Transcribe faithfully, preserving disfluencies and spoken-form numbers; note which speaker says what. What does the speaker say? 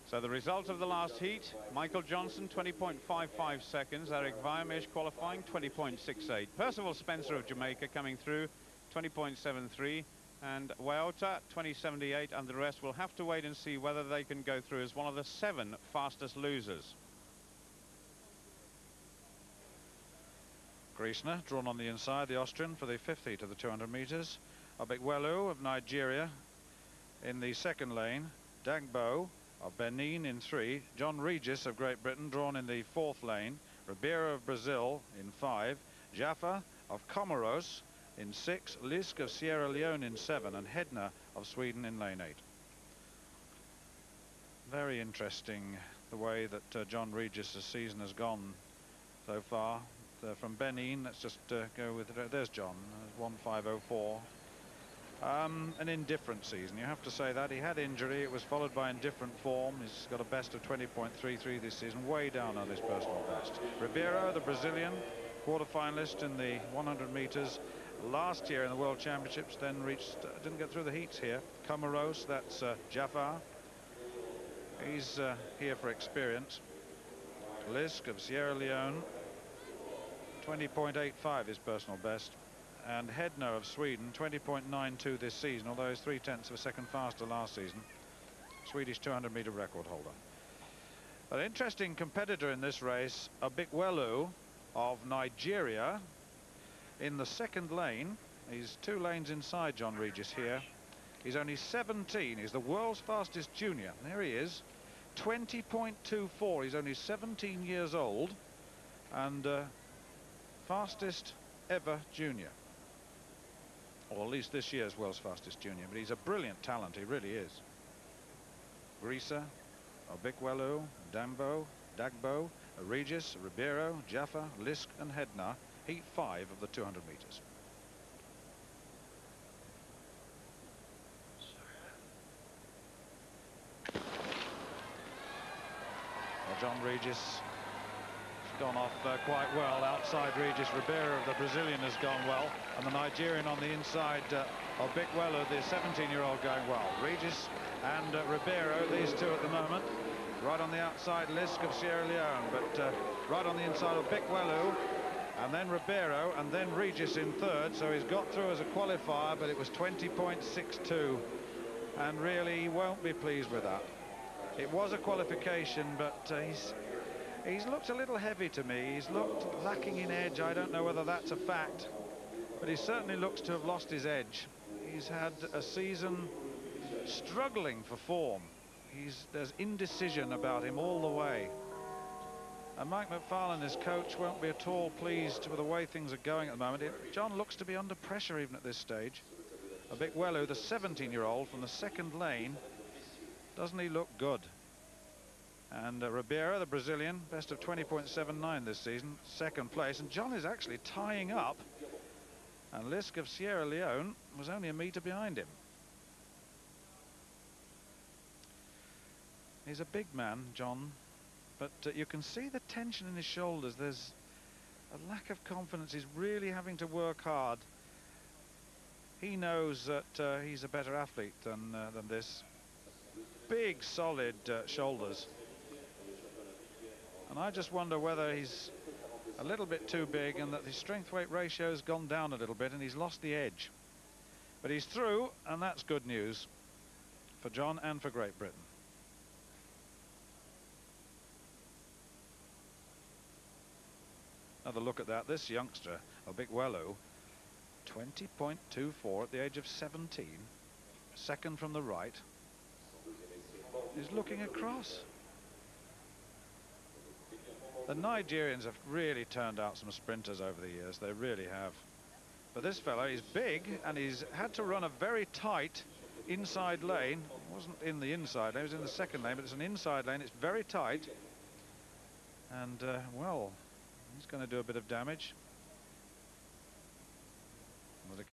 Speaker 1: So the result of the last heat: Michael Johnson twenty point five five seconds, Eric Viermeersch qualifying twenty point six eight, Percival Spencer of Jamaica coming through twenty point seven three, and Wayota twenty seventy-eight, and the rest will have to wait and see whether they can go through as one of the seven fastest losers.
Speaker 2: Griesner drawn on the inside, the Austrian, for the fifth heat of the two hundred metres. Obikwelu of Nigeria in the second lane. Dagbo of Benin in three. John Regis of Great Britain drawn in the fourth lane. Ribeiro of Brazil in five. Jaffa of Comoros in six. Lisk of Sierra Leone in seven, and Hedner of Sweden in lane eight. Very interesting the way that uh, John Regis' season has gone so far. Uh, from Benin, let's just uh, go with it. There's John, uh, one five oh four. Um, an indifferent season, you have to say that. He had injury, it was followed by indifferent form. He's got a best of twenty point three three this season, way down on his personal best. Ribeiro, the Brazilian, quarter-finalist in the one hundred metres last year in the World Championships, then reached, uh, didn't get through the heats here. Comoros, that's uh, Jafar. He's uh, here for experience. Lisk of Sierra Leone, twenty point eight five his personal best. And Hedner of Sweden, twenty point nine two this season, although he's three tenths of a second faster last season. Swedish two hundred metre record holder. An interesting competitor in this race, Obikwelu of Nigeria, in the second lane. He's two lanes inside John Regis here. He's only seventeen. He's the world's fastest junior. There he is, twenty point two four. He's only seventeen years old, and uh, fastest ever junior, or at least this year's world's fastest junior. But he's a brilliant talent, he really is. Grisa, Obikwelu, Dambo, Dagbo, Regis, Ribeiro, Jaffa, Lisk and Hedner, heat five of the two hundred metres. Well, John Regis gone off uh, quite well. Outside Regis, Ribeiro of the Brazilian has gone well, and the Nigerian on the inside uh, of Obikwelu, the seventeen year old, going well. Regis and uh, Ribeiro, these two at the moment. Right on the outside, Lisk of Sierra Leone, but uh, right on the inside of Obikwelu, and then Ribeiro, and then Regis in third. So he's got through as a qualifier, but it was twenty point six two, and really he won't be pleased with that. It was a qualification, but uh, he's He's looked a little heavy to me. He's looked lacking in edge. I don't know whether that's a fact, but he certainly looks to have lost his edge. He's had a season struggling for form. He's, there's indecision about him all the way. And Mike McFarlane, his coach, won't be at all pleased with the way things are going at the moment. It, John looks to be under pressure even at this stage. Obikwelu, the seventeen year old from the second lane, doesn't he look good? And uh, Ribeiro, the Brazilian, best of twenty point seven nine this season, second place. And John is actually tying up. And Lisk of Sierra Leone was only a metre behind him. He's a big man, John, but uh, you can see the tension in his shoulders. There's a lack of confidence. He's really having to work hard. He knows that uh, he's a better athlete than, uh, than this. Big, solid uh, shoulders. And I just wonder whether he's a little bit too big and that his strength-weight ratio has gone down a little bit and he's lost the edge. But he's through, and that's good news for John and for Great Britain. Another look at that. This youngster, Obikwelu, twenty point two four at the age of seventeen, second from the right. He's looking across. The Nigerians have really turned out some sprinters over the years. They really have. But this fellow is big, and he's had to run a very tight inside lane. It wasn't in the inside lane, it was in the second lane, but it's an inside lane. It's very tight. And, uh, well, he's going to do a bit of damage.